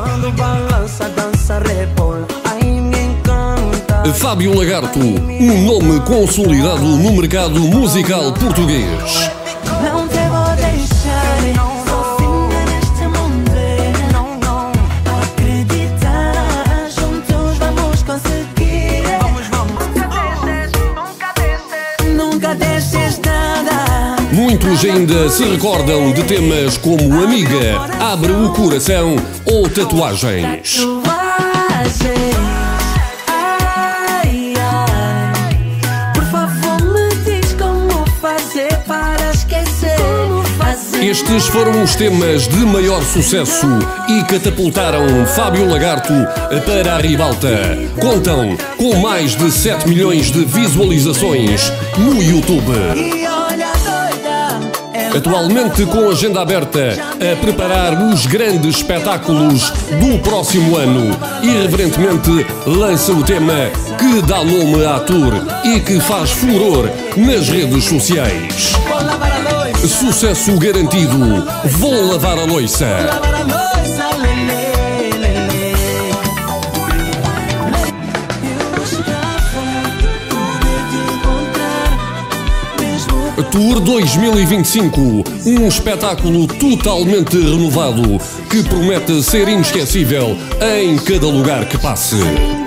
Quando balança, dança, rebola, ai me encanta. Fábio Lagarto, um nome consolidado no mercado musical português. Não te vou deixar sozinha neste mundo. Não, acreditar, juntos vamos conseguir. Nunca deixes nada. Muitos ainda se recordam de temas como Amiga, Abre o Coração ou Tatuagens. Ai, ai, por favor me diz como fazer para esquecer. Estes foram os temas de maior sucesso e catapultaram Fábio Lagarto para a ribalta. Contam com mais de 7 milhões de visualizações no YouTube. E olha doida, Atualmente com a agenda aberta a preparar os grandes espetáculos do próximo ano. Irreverentemente lança o tema que dá nome à tour e que faz furor nas redes sociais. vou lavar a louça, Sucesso garantido, Vou Lavar a Louça. lavar a louça, lelê, lelê. Eu gostava de poder te encontrar, mesmo Tour 2025, um espetáculo totalmente renovado que promete ser inesquecível em cada lugar que passe.